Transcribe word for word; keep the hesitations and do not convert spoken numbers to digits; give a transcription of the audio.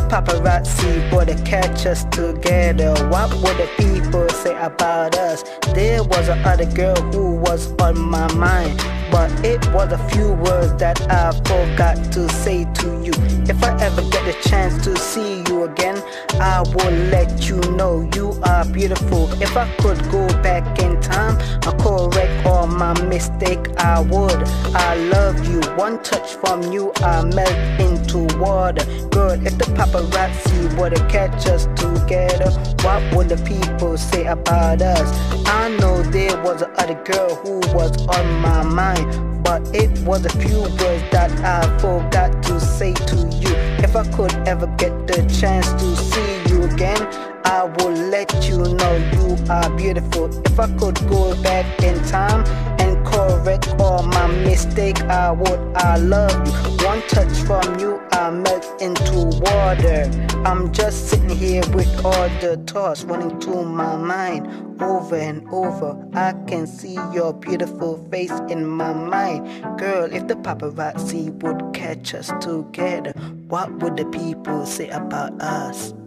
paparazzi would catch us together, what would the people say about us? There was a other girl who was on my mind, but it was a few words that I forgot to say to you. If I ever get the chance to see you again, I will let you know you are beautiful. If I could go back in time and correct all my mistake, I would. I love you. One touch from you, I melt into water. Girl, if the paparazzi were to catch us together, what would the people say about us? I know there was a other girl who was on my mind, but it was a few words that I forgot to say to you. If I could ever get the chance to see you again, I will let you know you are beautiful. If I could go back in time and correct all my mistake, I would. I love you. One touch from you, I melt into water. I'm just sitting here with all the thoughts running through my mind over and over. I can see your beautiful face in my mind. Girl, if the paparazzi would catch us together, what would the people say about us?